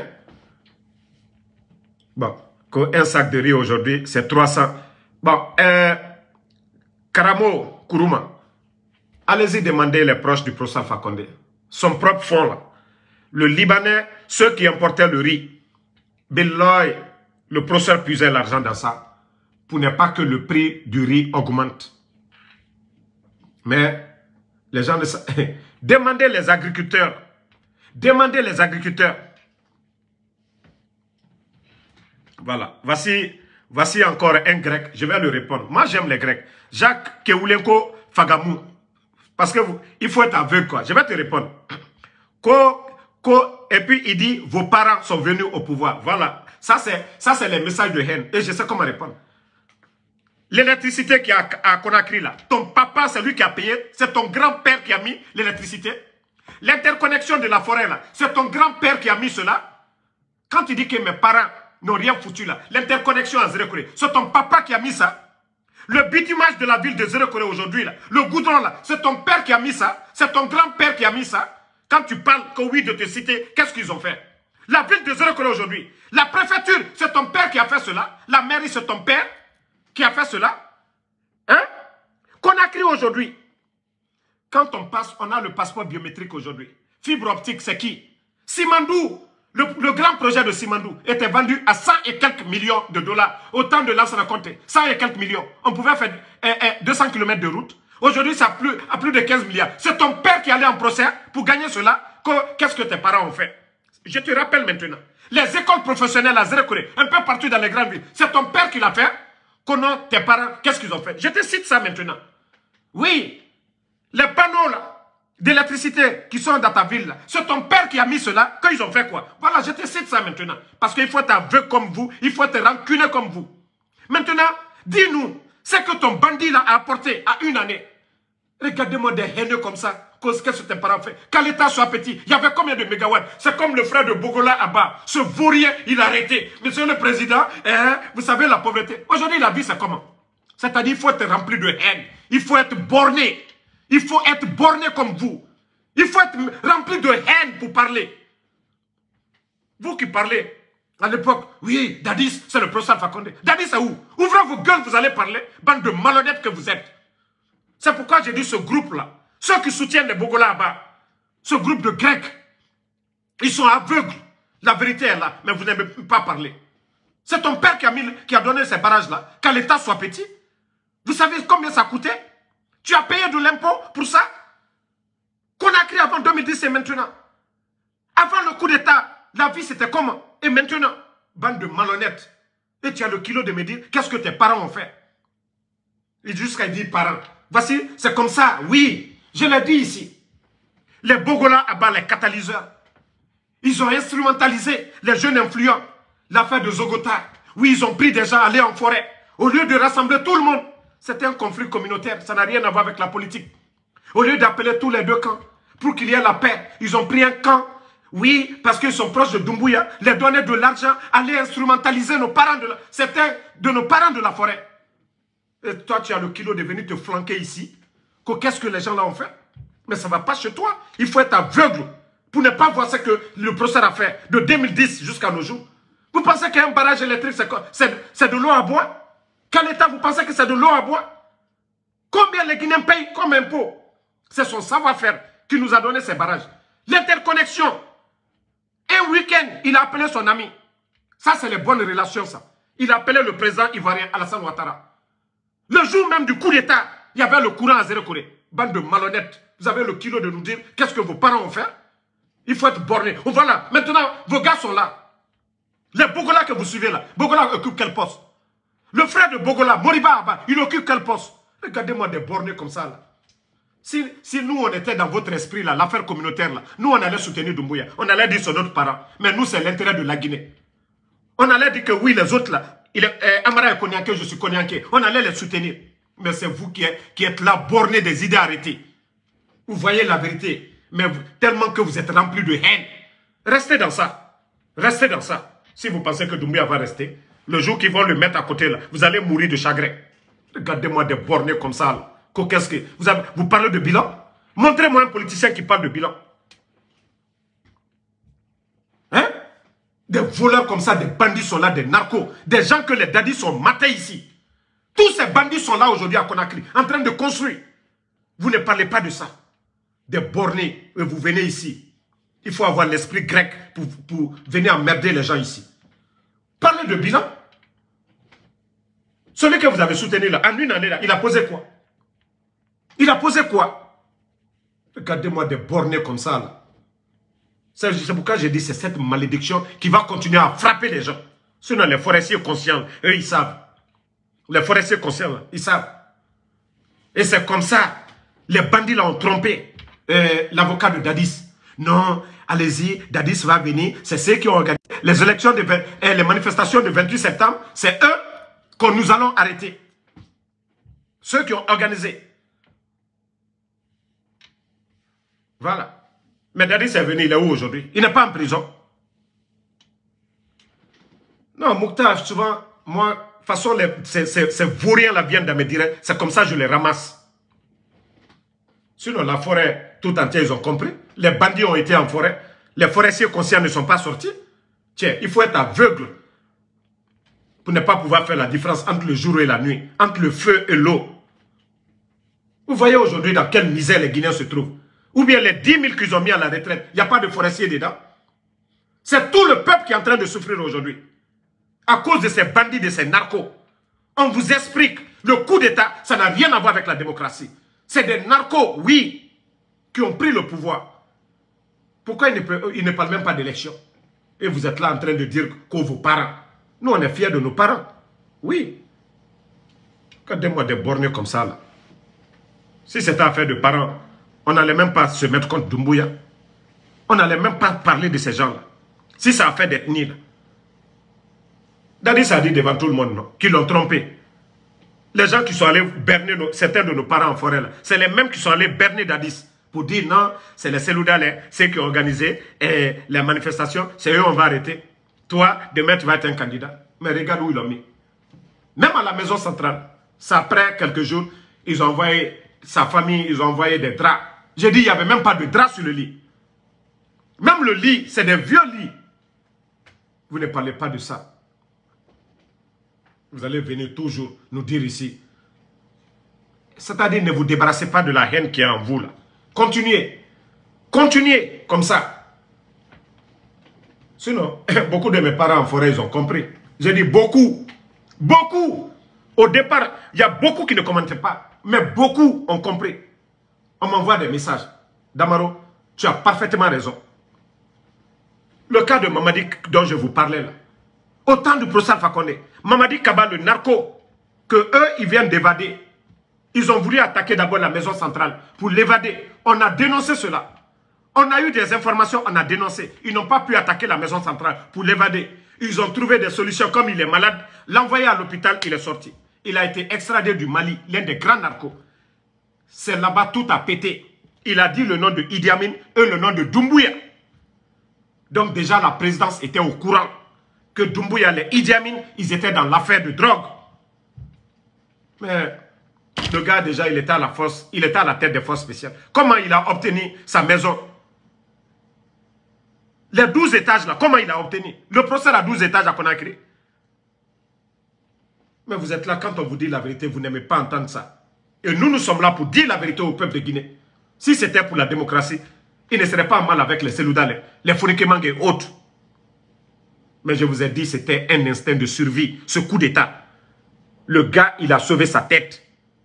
Bon, un sac de riz aujourd'hui, c'est trois cents. Bon, euh, Karamo Kourouma, allez-y demander les proches du professeur Alpha Condé. Son propre fonds là. Le Libanais, ceux qui importaient le riz, Belloy, le professeur puisait l'argent dans ça pour ne pas que le prix du riz augmente. Mais les gens de ça, demandez les agriculteurs, demandez les agriculteurs. Voilà, voici, voici encore un grec, je vais lui répondre. Moi j'aime les grecs. Jacques Kewulenko Fagamou. Parce que vous, il faut être aveugle quoi. Je vais te répondre. Ko, ko, et puis il dit, vos parents sont venus au pouvoir. Voilà, ça c'est les messages de haine. Et je sais comment répondre. L'électricité qui a à Conakry là, ton papa c'est lui qui a payé, c'est ton grand-père qui a mis l'électricité. L'interconnexion de la forêt là, c'est ton grand-père qui a mis cela. Quand tu dis que mes parents n'ont rien foutu là, l'interconnexion à Zérekoré, c'est ton papa qui a mis ça. Le bitumage de la ville de Zérekoré aujourd'hui là, le goudron là, c'est ton père qui a mis ça, c'est ton grand-père qui a mis ça. Quand tu parles que oui de te citer, qu'est-ce qu'ils ont fait? La ville de Zérekoré aujourd'hui, la préfecture, c'est ton père qui a fait cela, la mairie c'est ton père qui a fait cela. Hein? Conakry aujourd'hui, quand on passe, on a le passeport biométrique aujourd'hui. Fibre optique, c'est qui? Simandou, le, le grand projet de Simandou était vendu à cent et quelques millions de dollars. Autant de Lansana Conté, cent et quelques millions. On pouvait faire eh, eh, deux cents kilomètres de route. Aujourd'hui, c'est à plus, à plus de quinze milliards. C'est ton père qui allait en procès pour gagner cela. Qu'est-ce que tes parents ont fait? Je te rappelle maintenant. Les écoles professionnelles à Zérekoré, un peu partout dans les grandes villes, c'est ton père qui l'a fait. Comment tes parents, qu'est-ce qu'ils ont fait? Je te cite ça maintenant. Oui, les panneaux là d'électricité qui sont dans ta ville, c'est ton père qui a mis cela, qu'ils ont fait quoi? Voilà, je te cite ça maintenant. Parce qu'il faut être aveugle comme vous, il faut être rancunier comme vous. Maintenant, dis-nous, c'est que ton bandit là a apporté à une année. Regardez-moi des haineux comme ça. Qu'est-ce que tes parents ont fait? Quand l'État soit petit, il y avait combien de mégawatts? C'est comme le frère de Bogola Abba. Ce vaurien, il a arrêté. Monsieur le Président, hein, vous savez la pauvreté. Aujourd'hui, la vie, c'est comment? C'est-à-dire qu'il faut être rempli de haine. Il faut être borné. Il faut être borné comme vous. Il faut être rempli de haine pour parler. Vous qui parlez, à l'époque, oui, Dadis, c'est le professeur Alpha Condé. Dadis, c'est où? Ouvrez vos gueules, vous allez parler. Bande de malhonnêtes que vous êtes. C'est pourquoi j'ai dit ce groupe-là. Ceux qui soutiennent les Bogola Abba, ce groupe de Grecs, ils sont aveugles. La vérité est là, mais vous n'aimez pas parler. C'est ton père qui a, mis, qui a donné ces barrages-là, quand l'État soit petit. Vous savez combien ça coûtait? Tu as payé de l'impôt pour ça? Conakry avant deux mille dix et maintenant. Avant le coup d'État, la vie c'était comment? Et maintenant, bande de malhonnêtes. Et tu as le kilo de me dire, qu'est-ce que tes parents ont fait? Jusqu'à dire parents. Voici, c'est comme ça, oui. Je l'ai dit ici. Les Bogola Abba, les catalyseurs. Ils ont instrumentalisé les jeunes influents. L'affaire de Zogota. Oui, ils ont pris des gens à aller en forêt. Au lieu de rassembler tout le monde. C'était un conflit communautaire. Ça n'a rien à voir avec la politique. Au lieu d'appeler tous les deux camps pour qu'il y ait la paix, ils ont pris un camp. Oui, parce qu'ils sont proches de Doumbouya. Les donner de l'argent, aller instrumentaliser nos parents de la... C'était de nos parents de la forêt. Et toi, tu as le kilo de venir te flanquer ici. Qu'est-ce que les gens là ont fait? Mais ça ne va pas chez toi. Il faut être aveugle pour ne pas voir ce que le procès a fait de deux mille dix jusqu'à nos jours. Vous pensez qu'un barrage électrique, c'est de l'eau à boire? Quel État vous pensez que c'est de l'eau à boire? Combien les Guinéens payent comme impôt? C'est son savoir-faire qui nous a donné ces barrages. L'interconnexion. Un week-end, il a appelé son ami. Ça, c'est les bonnes relations, ça. Il a appelé le président ivoirien Alassane Ouattara. Le jour même du coup d'État, il y avait le courant à Zérekoré. Bande de malhonnêtes. Vous avez le kilo de nous dire qu'est-ce que vos parents ont fait? Il faut être borné. Oh, voilà, maintenant, vos gars sont là. Les Bogola que vous suivez là, Bogola occupe quel poste? Le frère de Bogola, Moriba Abba, il occupe quel poste? Regardez-moi des bornés comme ça là. Si, si nous on était dans votre esprit là, l'affaire communautaire là, nous on allait soutenir Doumbouya. On allait dire sur notre parent. Mais nous c'est l'intérêt de la Guinée. On allait dire que oui, les autres là, il est, euh, Amara est Konyanké, je suis Konyanké. On allait les soutenir. Mais c'est vous qui êtes, qui êtes là, bornés des idées arrêtées. Vous voyez la vérité. Mais vous, tellement que vous êtes remplis de haine. Restez dans ça. Restez dans ça. Si vous pensez que Doumbouya va rester, le jour qu'ils vont le mettre à côté là, vous allez mourir de chagrin. Regardez-moi des bornés comme ça là. Qu'est-ce que vous, avez, vous parlez de bilan? Montrez-moi un politicien qui parle de bilan. Hein? Des voleurs comme ça, des bandits sont là, des narcos, des gens que les daddies sont matés ici. Tous ces bandits sont là aujourd'hui à Conakry, en train de construire. Vous ne parlez pas de ça. Des bornés, et vous venez ici. Il faut avoir l'esprit grec pour, pour venir emmerder les gens ici. Parlez de bilan. Celui que vous avez soutenu là, en une année là, il a posé quoi? Il a posé quoi? Regardez-moi des bornés comme ça là. C'est pourquoi je dis c'est cette malédiction qui va continuer à frapper les gens. Sinon les forestiers conscients, eux ils savent. Les forestiers conscients, ils savent. Et c'est comme ça, les bandits là ont trompé euh, l'avocat de Dadis. Non, allez-y, Dadis va venir, c'est ceux qui ont organisé les élections, de vingt, euh, les manifestations du vingt-huit septembre, c'est eux que nous allons arrêter. Ceux qui ont organisé. Voilà. Mais Dadis est venu, il est où aujourd'hui? Il n'est pas en prison. Non, Mouktar, souvent, moi, de toute façon, ces vauriens là viennent de me dire, c'est comme ça que je les ramasse. Sinon, la forêt tout entière, ils ont compris. Les bandits ont été en forêt. Les forestiers conscients ne sont pas sortis. Tiens, il faut être aveugle pour ne pas pouvoir faire la différence entre le jour et la nuit, entre le feu et l'eau. Vous voyez aujourd'hui dans quelle misère les Guinéens se trouvent. Ou bien les dix mille qu'ils ont mis à la retraite, il n'y a pas de forestiers dedans. C'est tout le peuple qui est en train de souffrir aujourd'hui. À cause de ces bandits, de ces narcos. On vous explique, le coup d'État, ça n'a rien à voir avec la démocratie. C'est des narcos, oui, qui ont pris le pouvoir. Pourquoi ils ne, peuvent, ils ne parlent même pas d'élection? Et vous êtes là en train de dire que vos parents. Nous, on est fiers de nos parents. Oui. Regardez-moi des bornés comme ça, là. Si c'était affaire de parents, on n'allait même pas se mettre contre Doumbouya. On n'allait même pas parler de ces gens-là. Si c'est affaire d'ethnie, là. Dadis a dit devant tout le monde, non, qu'ils l'ont trompé. Les gens qui sont allés berner nos, certains de nos parents en forêt, c'est les mêmes qui sont allés berner Dadis pour dire non, c'est les Selouda, ceux qui ont organisé et les manifestations, c'est eux on va arrêter. Toi, demain tu vas être un candidat. Mais regarde où ils l'ont mis. Même à la maison centrale, ça après quelques jours, ils ont envoyé sa famille, ils ont envoyé des draps. J'ai dit, il n'y avait même pas de draps sur le lit. Même le lit, c'est des vieux lits. Vous ne parlez pas de ça. Vous allez venir toujours nous dire ici. C'est-à-dire, ne vous débarrassez pas de la haine qui est en vous là. Continuez. Continuez comme ça. Sinon, beaucoup de mes parents en forêt, ils ont compris. J'ai dit beaucoup. Beaucoup. Au départ, il y a beaucoup qui ne commentaient pas. Mais beaucoup ont compris. On m'envoie des messages. Damaro, tu as parfaitement raison. Le cas de Mamadi dont je vous parlais là. Au temps du procès Alpha Condé, Mamadi Kaba, le narco, que eux, ils viennent d'évader. Ils ont voulu attaquer d'abord la maison centrale pour l'évader. On a dénoncé cela. On a eu des informations, on a dénoncé. Ils n'ont pas pu attaquer la maison centrale pour l'évader. Ils ont trouvé des solutions. Comme il est malade, l'envoyer à l'hôpital, il est sorti. Il a été extradé du Mali, l'un des grands narcos. C'est là-bas, tout a pété. Il a dit le nom de Idi Amin et le nom de Doumbouya. Donc déjà, la présidence était au courant que Doumbouya, les Idi Amin, ils étaient dans l'affaire de drogue. Mais le gars, déjà, il était à la force, il était à la tête des forces spéciales. Comment il a obtenu sa maison? Les douze étages là, comment il a obtenu? Le procès à douze étages à Conakry. Mais vous êtes là, quand on vous dit la vérité, vous n'aimez pas entendre ça. Et nous, nous sommes là pour dire la vérité au peuple de Guinée. Si c'était pour la démocratie, il ne serait pas mal avec les Selouda, les, les Fourikemang et autres. Mais je vous ai dit, c'était un instinct de survie, ce coup d'État. Le gars, il a sauvé sa tête.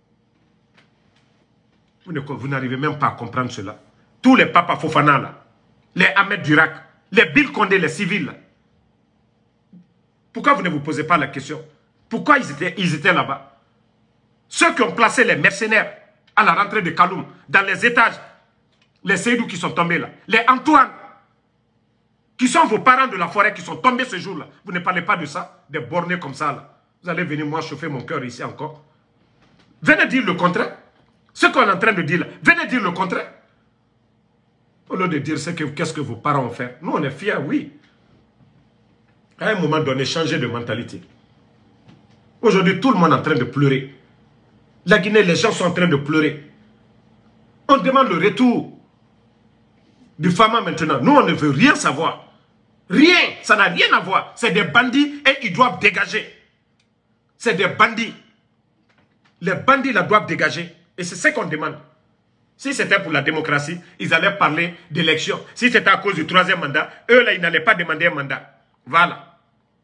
Vous n'arrivez même pas à comprendre cela. Tous les Papa Fofana, là, les Ahmed Durac, les Bill Condé, les civils, là. Pourquoi vous ne vous posez pas la question? Pourquoi ils étaient, ils étaient là-bas? Ceux qui ont placé les mercenaires à la rentrée de Kaloum, dans les étages, les Seydou qui sont tombés là, les Antoine, qui sont vos parents de la forêt, qui sont tombés ce jour-là. Vous ne parlez pas de ça, des bornés comme ça, là. Vous allez venir, moi, chauffer mon cœur ici encore. Venez dire le contraire. Ce qu'on est en train de dire là, venez dire le contraire. Au lieu de dire qu'est-ce que, qu'est-ce que vos parents ont fait. Nous, on est fiers, oui. À un moment donné, changer de mentalité. Aujourd'hui, tout le monde est en train de pleurer. La Guinée, les gens sont en train de pleurer. On demande le retour du Fama maintenant. Nous, on ne veut rien savoir. Rien, ça n'a rien à voir. C'est des bandits et ils doivent dégager. C'est des bandits. Les bandits là doivent dégager. Et c'est ce qu'on demande. Si c'était pour la démocratie, ils allaient parler d'élection. Si c'était à cause du troisième mandat, eux là, ils n'allaient pas demander un mandat. Voilà.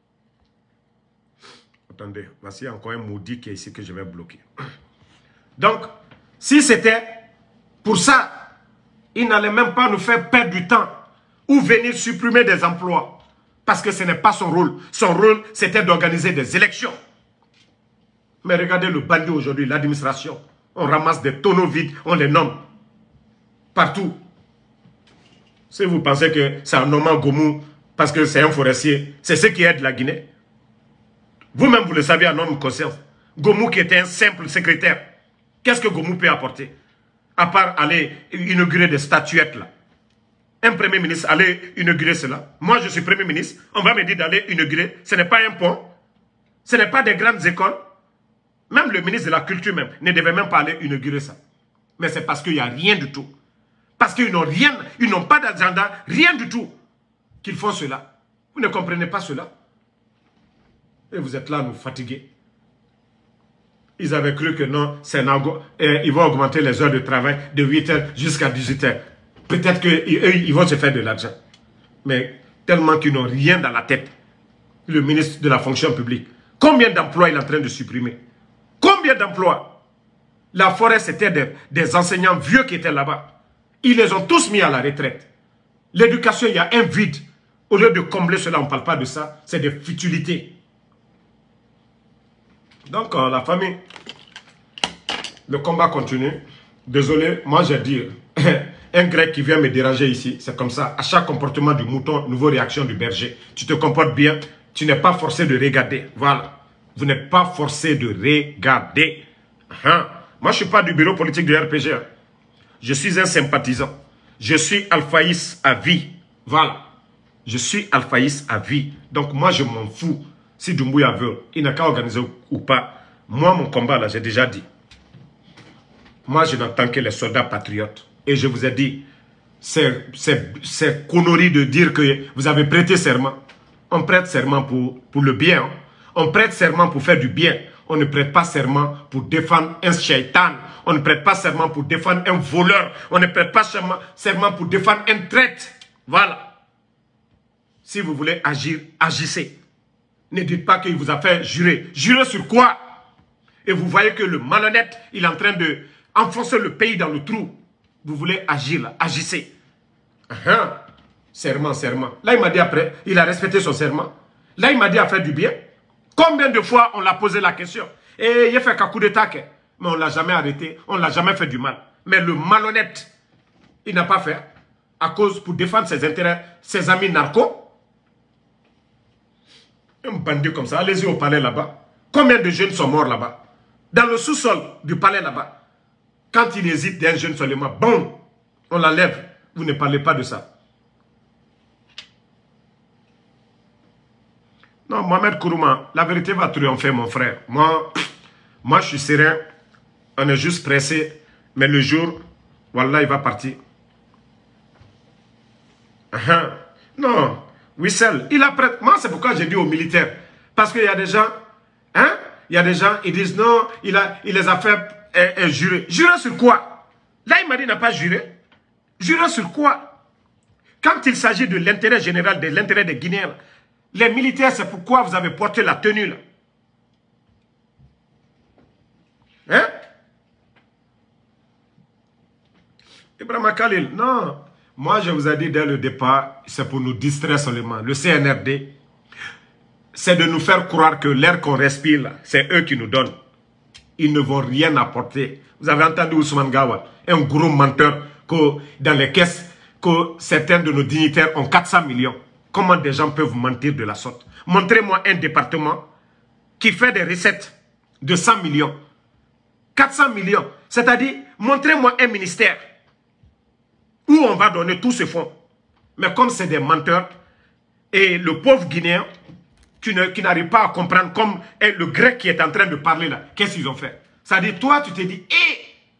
Attendez, voici encore un maudit qui est ici que je vais bloquer. Donc, si c'était pour ça, ils n'allaient même pas nous faire perdre du temps ou venir supprimer des emplois. Parce que ce n'est pas son rôle. Son rôle, c'était d'organiser des élections. Mais regardez le bandit aujourd'hui, l'administration. On ramasse des tonneaux vides, on les nomme. Partout. Si vous pensez que c'est un Normand Gomu, parce que c'est un forestier, c'est ce qui aide la Guinée. Vous-même, vous le savez en homme de conscience. Gomu qui était un simple secrétaire. Qu'est-ce que Gomu peut apporter? À part aller inaugurer des statuettes là. Un premier ministre aller inaugurer cela. Moi, je suis premier ministre. On va me dire d'aller inaugurer. Ce n'est pas un pont. Ce n'est pas des grandes écoles. Même le ministre de la Culture même ne devait même pas aller inaugurer ça. Mais c'est parce qu'il n'y a rien du tout. Parce qu'ils n'ont rien, ils n'ont pas d'agenda, rien du tout, qu'ils font cela. Vous ne comprenez pas cela. Et vous êtes là à nous fatiguer. Ils avaient cru que non, c'est euh, ils vont augmenter les heures de travail de huit heures jusqu'à dix-huit heures. Peut-être qu'eux, ils vont se faire de l'argent. Mais tellement qu'ils n'ont rien dans la tête. Le ministre de la fonction publique. Combien d'emplois il est en train de supprimer? Combien d'emplois? La forêt, c'était des, des enseignants vieux qui étaient là-bas. Ils les ont tous mis à la retraite. L'éducation, il y a un vide. Au lieu de combler cela, on ne parle pas de ça. C'est des futilités. Donc, euh, la famille, le combat continue. Désolé, moi j'ai dit, un grec qui vient me déranger ici, c'est comme ça. À chaque comportement du mouton, nouvelle réaction du berger. Tu te comportes bien, tu n'es pas forcé de regarder. Voilà. Vous n'êtes pas forcé de regarder. Hein? Moi, je ne suis pas du bureau politique du R P G. Hein. Je suis un sympathisant. Je suis alphaïs à vie. Voilà. Je suis alphaïs à vie. Donc, moi, je m'en fous. Si Doumbouya veut, il n'a qu'à organiser ou pas. Moi, mon combat, là, j'ai déjà dit. Moi, je n'entends que les soldats patriotes. Et je vous ai dit, c'est connerie de dire que vous avez prêté serment. On prête serment pour, pour le bien. Hein. On prête serment pour faire du bien. On ne prête pas serment pour défendre un shaitan. On ne prête pas serment pour défendre un voleur. On ne prête pas serment, serment pour défendre un traître. Voilà. Si vous voulez agir, agissez. Ne dites pas qu'il vous a fait jurer. Jurer sur quoi? Et vous voyez que le malhonnête, il est en train de enfoncer le pays dans le trou. Vous voulez agir là, agissez. Uh-huh. Serment, serment. Là, il m'a dit après, il a respecté son serment. Là, il m'a dit à faire du bien. Combien de fois on l'a posé la question? Et il a fait qu'un coup d'état, mais on ne l'a jamais arrêté, on ne l'a jamais fait du mal. Mais le malhonnête, il n'a pas fait. À cause, pour défendre ses intérêts, ses amis narcos. Un bandit comme ça, allez-y au palais là-bas. Combien de jeunes sont morts là-bas? Dans le sous-sol du palais là-bas. Quand il hésite d'un jeune seulement, bon, on l'enlève. Vous ne parlez pas de ça. Non, Mohamed Kourouma, la vérité va triompher, mon frère. Moi, moi, je suis serein. On est juste pressé. Mais le jour, Wallah, il va partir. Uh-huh. Non, Wissel, il a prêté. Moi, c'est pourquoi j'ai dit aux militaires. Parce qu'il y a des gens, hein, il y a des gens, ils disent non, il, a, il les a fait euh, euh, jurer. Jurer sur quoi? Là, il m'a dit, il n'a pas juré. Jurer sur quoi? Quand il s'agit de l'intérêt général, de l'intérêt des Guinéens, les militaires, c'est pourquoi vous avez porté la tenue là. Hein? Ibrahim Khalil, non. Moi, je vous ai dit dès le départ, c'est pour nous distraire seulement. Le C N R D, c'est de nous faire croire que l'air qu'on respire, c'est eux qui nous donnent. Ils ne vont rien apporter. Vous avez entendu Ousmane Gawal, un gros menteur, que dans les caisses, que certains de nos dignitaires ont quatre cents millions. Comment des gens peuvent mentir de la sorte? Montrez-moi un département qui fait des recettes de cent millions. quatre cents millions. C'est-à-dire, montrez-moi un ministère où on va donner tous ces fonds. Mais comme c'est des menteurs, et le pauvre Guinéen qui n'arrive pas à comprendre, comme le grec qui est en train de parler là, qu'est-ce qu'ils ont fait? C'est-à-dire, toi, tu te dis, hé,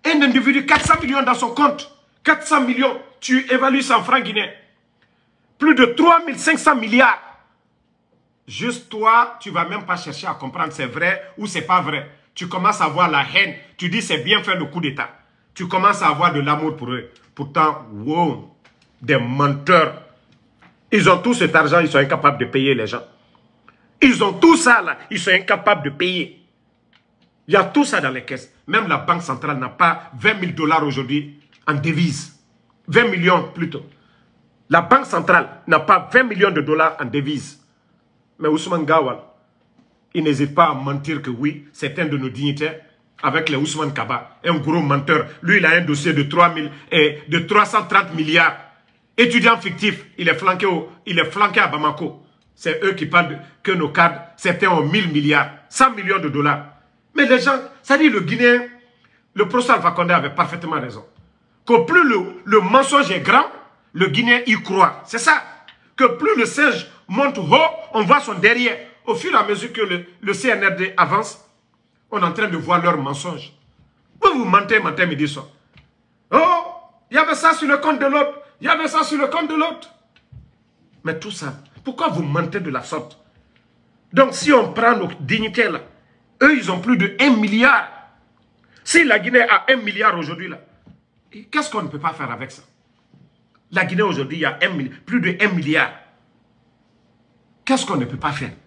Un individu, quatre cents millions dans son compte. quatre cents millions, tu évalues ça en francs guinéens. Plus de trois mille cinq cents milliards. Juste toi, tu ne vas même pas chercher à comprendre c'est vrai ou c'est pas vrai. Tu commences à avoir la haine. Tu dis c'est bien faire le coup d'État. Tu commences à avoir de l'amour pour eux. Pourtant, wow, des menteurs. Ils ont tout cet argent, ils sont incapables de payer les gens. Ils ont tout ça là, ils sont incapables de payer. Il y a tout ça dans les caisses. Même la Banque centrale n'a pas vingt mille dollars aujourd'hui en devises. vingt millions plutôt. La Banque centrale n'a pas vingt millions de dollars en devises. Mais Ousmane Gawal, il n'hésite pas à mentir que oui, c'est un de nos dignitaires avec les Ousmane Kaba, un gros menteur. Lui, il a un dossier de, trois mille et de trois cent trente milliards. Étudiant fictif, il est flanqué, au, il est flanqué à Bamako. C'est eux qui parlent de, que nos cadres, certains ont mille milliards, cent millions de dollars. Mais les gens, ça dit le Guinéen, le professeur Alpha Condé avait parfaitement raison. Que plus le, le mensonge est grand, le Guinéen y croit. C'est ça. Que plus le singe monte haut, on voit son derrière. Au fur et à mesure que le, le C N R D avance, on est en train de voir leurs mensonges. Vous vous mentez, mentez, midi soir. Oh, il y avait ça sur le compte de l'autre. Il y avait ça sur le compte de l'autre. Mais tout ça, pourquoi vous mentez de la sorte? Donc si on prend nos dignitaires là, eux ils ont plus de un milliard. Si la Guinée a un milliard aujourd'hui là, qu'est-ce qu'on ne peut pas faire avec ça? La Guinée aujourd'hui, il y a un, plus de un milliard. Qu'est-ce qu'on ne peut pas faire?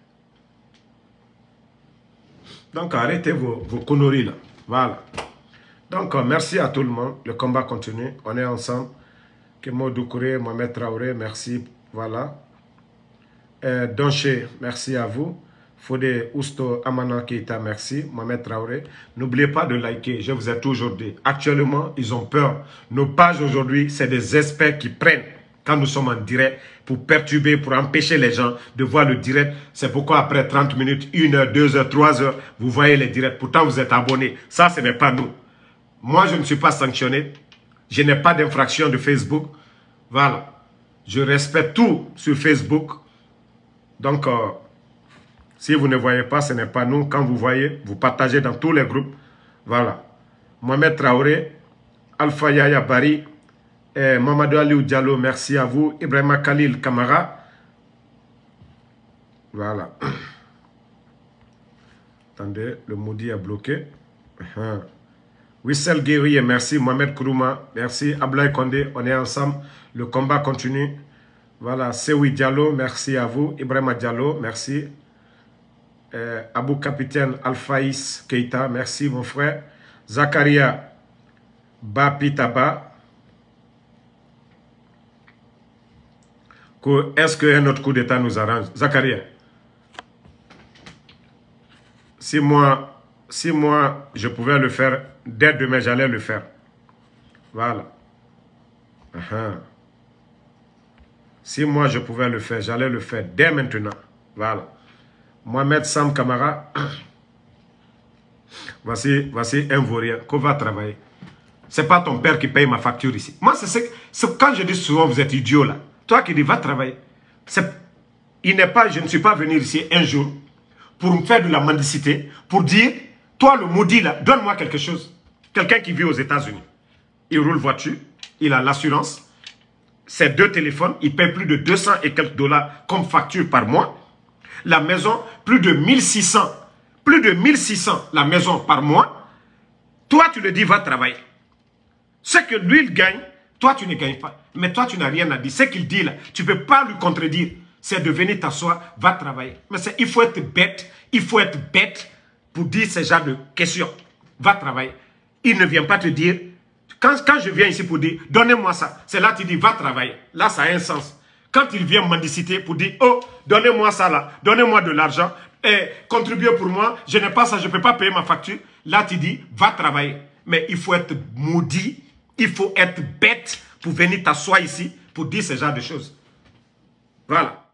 Donc arrêtez vos, vos conneries là. Voilà. Donc merci à tout le monde. Le combat continue. On est ensemble. Kemo Doucouré, Mohamed Traoré, merci. Voilà. Euh, Donché, merci à vous. Fodé Ousto Amana Keita, merci. Mohamed Traoré. N'oubliez pas de liker, je vous ai toujours dit. Actuellement, ils ont peur. Nos pages aujourd'hui, c'est des experts qui prennent quand nous sommes en direct pour perturber, pour empêcher les gens de voir le direct. C'est pourquoi après trente minutes, une heure, deux heures, trois heures, vous voyez les directs. Pourtant, vous êtes abonnés. Ça, ce n'est pas nous. Moi, je ne suis pas sanctionné. Je n'ai pas d'infraction de Facebook. Voilà. Je respecte tout sur Facebook. Donc, euh, si vous ne voyez pas, ce n'est pas nous. Quand vous voyez, vous partagez dans tous les groupes. Voilà. Mohamed Traoré, Alpha Yaya Bari, eh, Mamadou Aliou Diallo, merci à vous. Ibrahima Khalil Kamara. Voilà. Attendez, le maudit est bloqué. Uh-huh. Wissel Guerrier, merci. Mohamed Kourouma, merci. Ablaï Kondé, on est ensemble. Le combat continue. Voilà. Sewi Diallo, merci à vous. Ibrahima Diallo, merci. Euh, Abou Capitaine Alphaïs Keita, merci mon frère. Zakaria Bapitaba. Est-ce qu'un autre coup d'État nous arrange? Zakaria, si moi, si moi je pouvais le faire, dès demain j'allais le faire. Voilà. Uh-huh. Si moi je pouvais le faire, j'allais le faire dès maintenant. Voilà. Mohamed Sam Kamara, voici, voici un vaurien qu'on va travailler. Ce n'est pas ton père qui paye ma facture ici. Moi, c'est quand je dis souvent, vous êtes idiot là. Toi qui dis, va travailler. Il n'est pas, je ne suis pas venu ici un jour pour me faire de la mendicité, pour dire, toi le maudit là, donne-moi quelque chose. Quelqu'un qui vit aux États-Unis. Il roule voiture, il a l'assurance, ses deux téléphones, il paye plus de deux cents et quelques dollars comme facture par mois. La maison, plus de mille six cents. Plus de mille six cents la maison par mois. Toi, tu le dis, va travailler. Ce que lui, il gagne, toi, tu ne gagnes pas. Mais toi, tu n'as rien à dire. Ce qu'il dit là, tu ne peux pas lui contredire. C'est de venir t'asseoir, va travailler. Mais il faut être bête. Il faut être bête pour dire ce genre de questions. Va travailler. Il ne vient pas te dire. Quand, quand je viens ici pour dire, donnez-moi ça. C'est là que tu dis, va travailler. Là, ça a un sens. Quand il vient mendiciter pour dire, oh, donnez-moi ça là, donnez-moi de l'argent, et contribuez pour moi, je n'ai pas ça, je ne peux pas payer ma facture. Là, tu dis, va travailler. Mais il faut être maudit, il faut être bête pour venir t'asseoir ici pour dire ce genre de choses. Voilà.